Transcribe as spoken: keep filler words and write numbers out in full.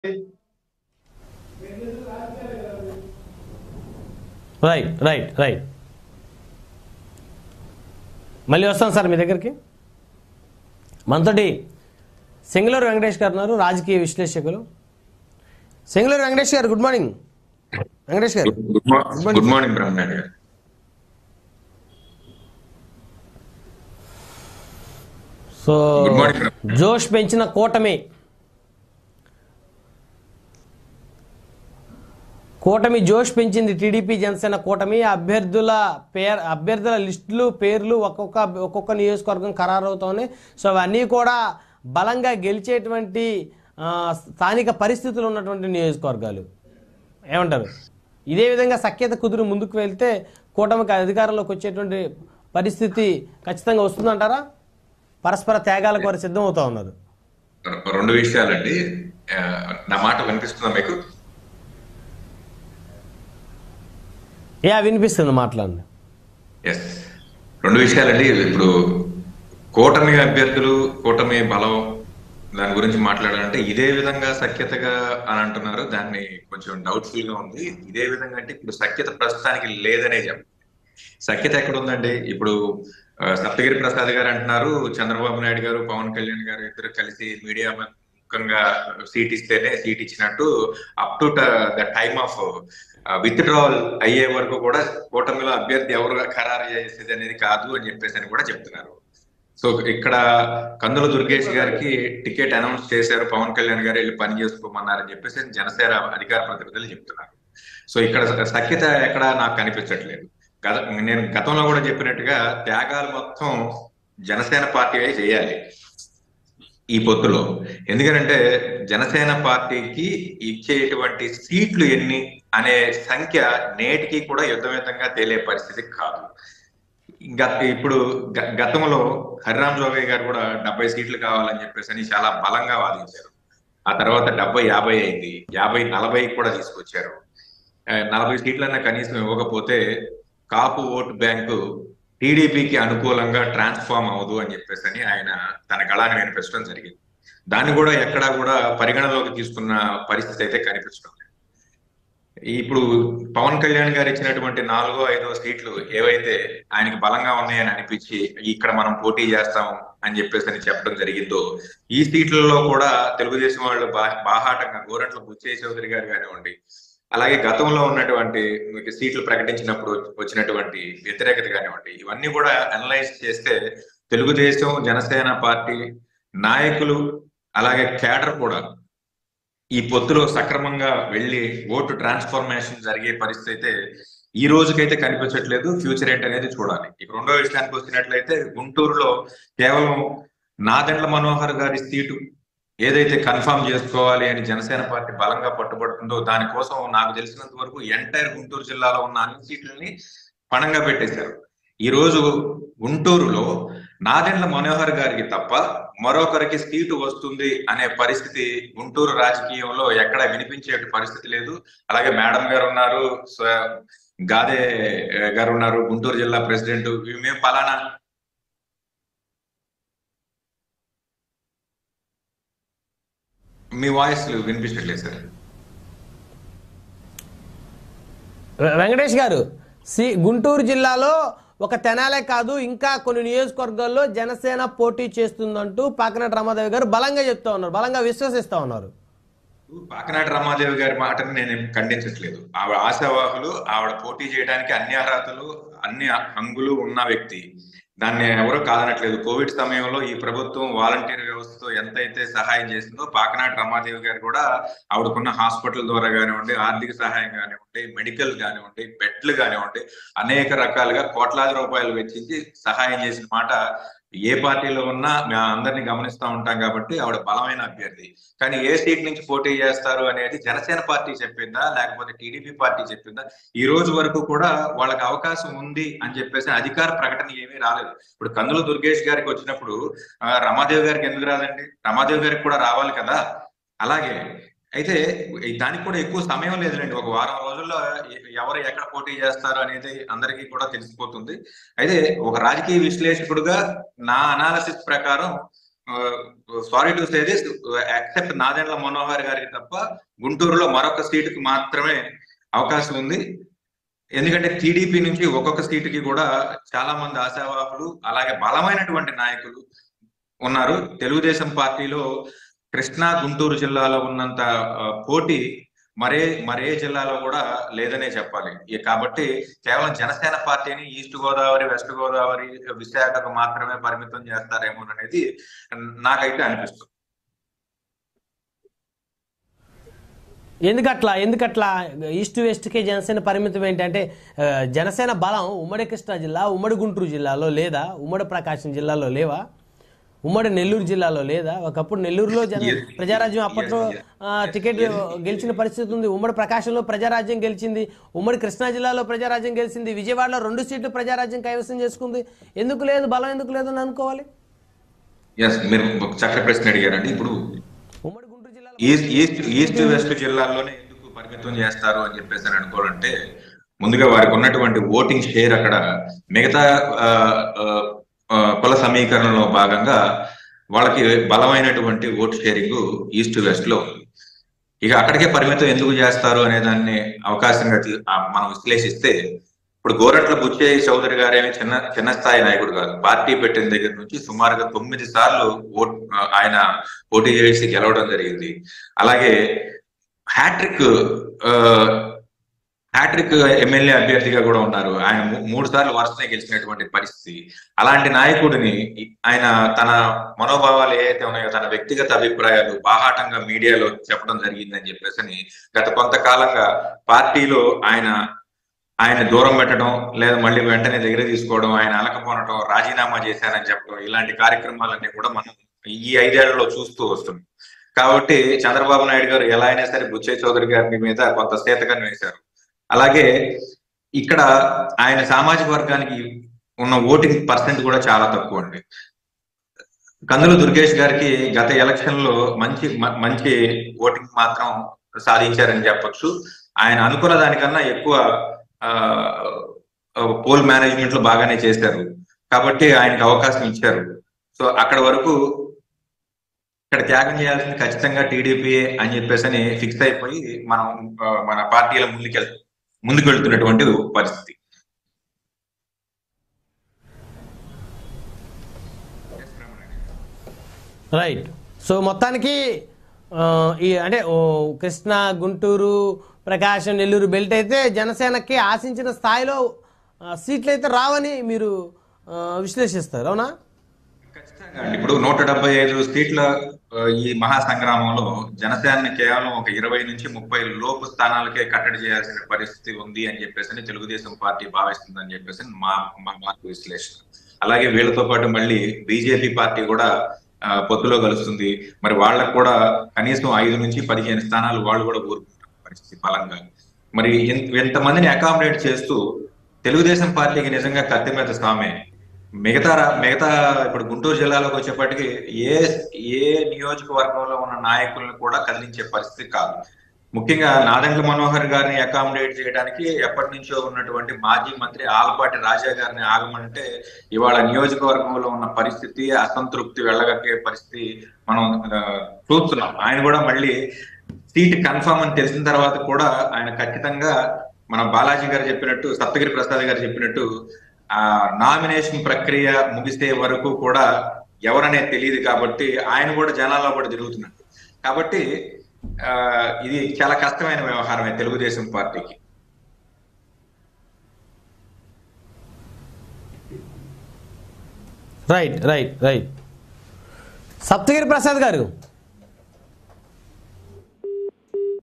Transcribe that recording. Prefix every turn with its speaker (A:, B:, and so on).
A: Right right right మళ్ళీ వస్తాను sir మీ దగ్గరికి. మనతోటి సింగళూరు వెంకటేష్ గారు ఉన్నారు, రాజకీయ విశ్లేషకులు. సింగళూరు వెంకటేష్ గారు, గుడ్ మార్నింగ్. వెంకటేష్ గారు
B: గుడ్ మార్నింగ్. బ్రహ్మనాయుడు గారు,
A: సో జోష్ పెంచిన కూటమి కూటమి జోష్ పెంచింది. టీడీపీ జనసేన కూటమి అభ్యర్థుల పేరు అభ్యర్థుల లిస్టులు పేర్లు ఒక్కొక్క ఒక్కొక్క నియోజకవర్గం ఖరారవుతోంది. సో అవన్నీ కూడా బలంగా గెలిచేటువంటి స్థానిక పరిస్థితులు ఉన్నటువంటి నియోజకవర్గాలు. ఏమంటారు? ఇదే విధంగా సఖ్యత కుదురు ముందుకు వెళ్తే కూటమికి అధికారంలోకి వచ్చేటువంటి పరిస్థితి ఖచ్చితంగా వస్తుందంటారా? పరస్పర త్యాగాలకు వారు సిద్ధం అవుతా ఉన్నారు.
B: రెండు విషయాలండి. నా మాట వినిపిస్తుందా మీకు?
A: యా, వినిపిస్తుంది, మాట్లాడండి.
B: ఎస్, రెండు విషయాలండి. ఇప్పుడు కూటమి అభ్యర్థులు, కూటమి బలం, దాని గురించి మాట్లాడాలంటే ఇదే విధంగా సఖ్యతగా అని అంటున్నారు. దాన్ని కొంచెం డౌట్ఫుల్ గా ఉంది. ఇదే విధంగా అంటే ఇప్పుడు సఖ్యత ప్రస్తుతానికి లేదనే చెప్పాలి. సఖ్యత ఎక్కడ ఉందండి? ఇప్పుడు సప్తగిరి ప్రసాద్ గారు అంటున్నారు, చంద్రబాబు నాయుడు గారు, పవన్ కళ్యాణ్ గారు ఇద్దరు కలిసి మీడియా ముఖంగా సీట్ ఇస్తేనే సీట్ ఇచ్చినట్టు up to the time of withdrawal అయ్యే వరకు కూడా కూటమిలో అభ్యర్థి ఎవరు ఖరారు చేసేది అనేది కాదు అని చెప్పేసి అని కూడా చెప్తున్నారు. సో ఇక్కడ కందుల దుర్గేష్ గారికి టికెట్ అనౌన్స్ చేశారు, పవన్ కళ్యాణ్ గారు వెళ్ళి పని చేసుకోమన్నారని చెప్పేసి జనసేన అధికార ప్రతినిధులు చెప్తున్నారు. సో ఇక్కడ సఖ్యత ఎక్కడ నాకు కనిపించట్లేదు. గత నేను గతంలో కూడా చెప్పినట్టుగా త్యాగాలు మొత్తం జనసేన పార్టీ చేయాలి ఈ పొత్తులో. ఎందుకంటే జనసేన పార్టీకి ఇచ్చేటువంటి సీట్లు ఎన్ని అనే సంఖ్య నేటికి కూడా యుద్ధవేతంగా తేలే పరిస్థితి కాదు. గత ఇప్పుడు గతంలో హరిరామ్ జోగయ్య గారు కూడా డెబ్బై సీట్లు కావాలని చెప్పేసి అని చాలా బలంగా వాదించారు. ఆ తర్వాత డెబ్బై యాభై అయింది, యాభై నలభై కూడా తీసుకొచ్చారు. నలభై సీట్లన్నా కనీసం ఇవ్వకపోతే కాపు ఓటు బ్యాంకు టీడీపీకి అనుకూలంగా ట్రాన్స్ఫార్మ్ అవ్వదు అని చెప్పేసి అని ఆయన తన గళాన్ని వినిపించడం జరిగింది. దాన్ని కూడా ఎక్కడా కూడా పరిగణలోకి తీసుకున్న పరిస్థితి అయితే కనిపించడం లేదు. ఇప్పుడు పవన్ కళ్యాణ్ గారు ఇచ్చినటువంటి నాలుగో ఐదో సీట్లు ఏవైతే ఆయనకి బలంగా ఉన్నాయని అనిపించి ఇక్కడ మనం పోటీ చేస్తాం అని చెప్పేసి అని చెప్పడం జరిగిందో, ఈ సీట్లలో కూడా తెలుగుదేశం వాళ్ళు బా బాహాటంగా గోరంట్ల బుచ్చయ్య చౌదరి గారు కానివ్వండి, అలాగే గతంలో ఉన్నటువంటి సీట్లు ప్రకటించినప్పుడు వచ్చినటువంటి వ్యతిరేకత కానివ్వండి, ఇవన్నీ కూడా అనలైజ్ చేస్తే తెలుగుదేశం జనసేన పార్టీ నాయకులు అలాగే కేడర్ కూడా ఈ పొత్తులో సక్రమంగా వెళ్ళి ఓటు ట్రాన్స్ఫర్మేషన్ జరిగే పరిస్థితి అయితే ఈ రోజుకైతే కనిపించట్లేదు. ఫ్యూచర్ ఏంటి అనేది చూడాలి. ఇక రెండో విషయానికి వచ్చినట్లయితే గుంటూరులో కేవలం నాదెండ్ల మనోహర్ గారి సీటు ఏదైతే కన్ఫర్మ్ చేసుకోవాలి అని జనసేన పార్టీ బలంగా పట్టుబడుతుందో దానికోసం నాకు తెలిసినంత వరకు ఎంటైర్ గుంటూరు జిల్లాలో ఉన్న అన్ని సీట్లని పణంగా పెట్టేశారు. ఈ రోజు గుంటూరులో నాదెండ్ల మనోహర్ గారికి తప్ప మరొకరికి సీటు వస్తుంది అనే పరిస్థితి గుంటూరు రాజకీయంలో ఎక్కడ వినిపించే పరిస్థితి లేదు. అలాగే మేడం గారు ఉన్నారు, గాదే గారు ఉన్నారు, గుంటూరు జిల్లా ప్రెసిడెంట్. మేము పలానా మీ వాయిస్ వినిపించట్లేదు సార్.
A: వెంకటేష్ గారు, సి గుంటూరు జిల్లాలో ఒక తెనాలే కాదు ఇంకా కొన్ని నియోజకవర్గాల్లో జనసేన పోటీ చేస్తుందంటూ పాకనాటి రమాదేవి గారు బలంగా చెప్తా ఉన్నారు, బలంగా విశ్వసిస్తా ఉన్నారు.
B: పాకనాటి రమాదేవి గారి మాటను నేను ఖండించట్లేదు. ఆవిడ ఆశావాహులు, ఆవిడ పోటీ చేయడానికి అన్ని అర్హతలు అన్ని హంగులు ఉన్న వ్యక్తి. దాన్ని ఎవరో కాదనట్లేదు. కోవిడ్ సమయంలో ఈ ప్రభుత్వం వాలంటీర్ వ్యవస్థతో ఎంతైతే సహాయం చేసిందో పాకనాటి రమాదేవి గారు కూడా ఆవిడకున్న హాస్పిటల్ ద్వారా కానివ్వండి, ఆర్థిక సహాయం కానివ్వండి, మెడికల్ కానివ్వండి, బెడ్లు కానివ్వండి, అనేక రకాలుగా కోట్లాది రూపాయలు వెచ్చించి సహాయం చేసిన మాట ఏ పార్టీలో ఉన్నా మేము అందరినీ గమనిస్తూ ఉంటాం. కాబట్టి ఆవిడ బలమైన అభ్యర్థి. కానీ ఏ సీట్ నుంచి పోటీ చేస్తారు అనేది జనసేన పార్టీ చెప్పిందా లేకపోతే టీడీపీ పార్టీ చెప్పిందా? ఈ రోజు వరకు కూడా వాళ్ళకి అవకాశం ఉంది అని చెప్పేసి అధికార ప్రకటన ఏమీ రాలేదు. ఇప్పుడు కందుల దుర్గేష్ గారికి వచ్చినప్పుడు రమాదేవి గారికి ఎందుకు రాదండి? రమాదేవి గారికి కూడా రావాలి కదా. అలాగే అయితే దానికి కూడా ఎక్కువ సమయం లేదులేండి. ఒక వారం రోజుల్లో ఎవరు ఎక్కడ పోటీ చేస్తారు అనేది అందరికీ కూడా తెలిసిపోతుంది. అయితే ఒక రాజకీయ విశ్లేషకుడుగా నా అనాలిసిస్ ప్రకారం sorry to say this, except Nadendla Manohar గారికి తప్ప గుంటూరులో మరొక సీటుకి మాత్రమే అవకాశం ఉంది. ఎందుకంటే టీడీపీ నుంచి ఒక్కొక్క సీటుకి కూడా చాలా మంది ఆశావాహులు అలాగే బలమైనటువంటి నాయకులు ఉన్నారు. తెలుగుదేశం పార్టీలో కృష్ణా గుంటూరు జిల్లాలో ఉన్నంత పోటీ మరే మరే జిల్లాలో కూడా లేదనే చెప్పాలి. కాబట్టి కేవలం జనసేన పార్టీని ఈస్ట్ గోదావరి, వెస్ట్ గోదావరి, విశాఖకు మాత్రమే పరిమితం చేస్తారేమో అనేది నాకైతే అనిపిస్తుంది.
A: ఎందుకట్లా ఎందుకట్లా ఈస్ట్ వెస్ట్కి జనసేన పరిమితం ఏంటంటే జనసేన బలం ఉమ్మడి కృష్ణా జిల్లా, ఉమ్మడి గుంటూరు జిల్లాలో లేదా, ఉమ్మడి ప్రకాశం జిల్లాలో లేవా, ఉమ్మడి నెల్లూరు జిల్లాలో లేదా? ఒకప్పుడు నెల్లూరులో జన ప్రజారాజ్యం అప్పట్లో టికెట్ గెలిచిన పరిస్థితి ఉంది. ఉమ్మడి ప్రకాశంలో ప్రజారాజ్యం గెలిచింది, ఉమ్మడి కృష్ణా జిల్లాలో ప్రజారాజ్యం గెలిచింది, విజయవాడలో రెండు సీట్లు ప్రజారాజ్యం కైవసం చేసుకుంది. ఎందుకు లేదు బలం, ఎందుకు లేదు అని అనుకోవాలి?
B: మీరు చక్కటి ప్రశ్న అడిగారండి. ఇప్పుడు
A: ఉమ్మడి గుంటూరు జిల్లాలో
B: ఈస్ట్ ఈస్ట్ వెస్ట్ జిల్లాల్లోనే ఎందుకు పరిమితం చేస్తారు అని చెప్పేసి అని అనుకోవాలంటే, ముందుగా వారికి ఉన్నటువంటి ఓటింగ్ షేర్ అక్కడ మిగతా కుల సమీకరణలో భాగంగా వాళ్ళకి బలమైనటువంటి ఓటు షేరింగ్ ఈస్ట్ వెస్ట్ లో ఉంది. ఇక అక్కడికే పరిమితం ఎందుకు చేస్తారు అనే దాన్ని అవకాశంగా మనం విశ్లేషిస్తే, ఇప్పుడు గోరంట్ల బుచ్చయ్య చౌదరి గారేమి చిన్న చిన్న స్థాయి నాయకుడు కాదు. పార్టీ పెట్టిన దగ్గర నుంచి సుమారుగా తొమ్మిది సార్లు ఓట్ ఆయన పోటీ చేసి గెలవడం జరిగింది. అలాగే హ్యాట్రిక్ హ్యాట్రిక్ ఎమ్మెల్యే అభ్యర్థిగా కూడా ఉన్నారు. ఆయన మూడు సార్లు వరుసనే గెలిచినటువంటి పరిస్థితి. అలాంటి నాయకుడిని ఆయన తన మనోభావాలు ఏవైతే ఉన్నాయో, తన వ్యక్తిగత అభిప్రాయాలు బాహాటంగా మీడియాలో చెప్పడం జరిగిందని చెప్పేసి గత కొంతకాలంగా పార్టీలో ఆయన ఆయన దూరం పెట్టడం, లేదా మళ్ళీ వెంటనే దగ్గర తీసుకోవడం, ఆయన అలకపోనటం, రాజీనామా చేశానని చెప్పడం, ఇలాంటి కార్యక్రమాలన్నీ కూడా మనం ఈ ఐదేళ్లలో చూస్తూ వస్తున్నాం. కాబట్టి చంద్రబాబు నాయుడు గారు ఎలా అయినా సరే బుచ్చయ్య చౌదరి గారి మీద కొంత శీతకం వేశారు. అలాగే ఇక్కడ ఆయన సామాజిక వర్గానికి ఉన్న ఓటింగ్ పర్సెంట్ కూడా చాలా తక్కువ అండి. కందుల దుర్గేష్ గారికి గత ఎలక్షన్ లో మంచి మంచి ఓటింగ్ మాత్రం సాధించారని చెప్పొచ్చు. ఆయన అనుకున్న దానికన్నా ఎక్కువ పోల్ మేనేజ్మెంట్ లో బాగానే చేశారు కాబట్టి ఆయనకు అవకాశం ఇచ్చారు. సో అక్కడ వరకు ఇక్కడ త్యాగం చేయాల్సింది ఖచ్చితంగా టీడీపీ అని చెప్పేసి అని ఫిక్స్ అయిపోయి మనం మన పార్టీల ముందుకెళ్ ముందుకు వెళ్తున్నటువంటి పరిస్థితి.
A: రైట్. సో మొత్తానికి ఈ అంటే కృష్ణా, గుంటూరు, ప్రకాశం, నెల్లూరు బెల్ట్ అయితే జనసేనకి ఆశించిన స్థాయిలో సీట్లు అయితే రావని మీరు విశ్లేషిస్తారు, అవునా?
B: ఖచ్చితంగా. ఇప్పుడు నూట డెబ్బై ఐదు సీట్ల ఈ మహాసంగ్రామంలో జనసేనని కేవలం ఒక ఇరవై నుంచి ముప్పై లోపు స్థానాలకే కట్టడి చేయాల్సిన పరిస్థితి ఉంది అని చెప్పేసి తెలుగుదేశం పార్టీ భావిస్తుందని చెప్పేసి మా మార్పు విశ్లేషణ. అలాగే వీళ్ళతో పాటు మళ్ళీ బీజేపీ పార్టీ కూడా పొత్తులో కలుస్తుంది. మరి వాళ్ళకు కూడా కనీసం ఐదు నుంచి పదిహేను స్థానాలు వాళ్ళు కూడా కోరుకుంటున్న పరిస్థితి బలంగా. మరి ఎంతమందిని అకామిడేట్ చేస్తూ తెలుగుదేశం పార్టీకి నిజంగా కత్తి మీద సామే. మిగతా మిగతా ఇప్పుడు గుంటూరు జిల్లాలోకి వచ్చేప్పటికి ఏ ఏ నియోజకవర్గంలో ఉన్న నాయకులను కూడా కదిలించే పరిస్థితి కాదు. ముఖ్యంగా నాదెండ్ల మనోహర్ గారిని అకామిడేట్ చేయడానికి ఎప్పటి నుంచో ఉన్నటువంటి మాజీ మంత్రి ఆలపాటి రాజా గారిని ఆగమంటే ఇవాళ నియోజకవర్గంలో ఉన్న పరిస్థితి, అసంతృప్తి వెళ్ళగక్కే పరిస్థితి మనం చూస్తున్నాం. ఆయన కూడా మళ్ళీ సీట్ కన్ఫర్మ్ అని తెలిసిన తర్వాత కూడా ఆయన ఖచ్చితంగా మన బాలాజీ గారు చెప్పినట్టు, సప్తగిరి ప్రసాద్ గారు చెప్పినట్టు ఆ నామినేషన్ ప్రక్రియ ముగిసే వరకు కూడా ఎవరనేది తెలియదు కాబట్టి ఆయన కూడా జనాల్లో కూడా తిరుగుతున్నట్టు. కాబట్టి ఆ ఇది చాలా కష్టమైన వ్యవహారమే తెలుగుదేశం పార్టీకి.
A: Right right right Saptagiri Prasad గారు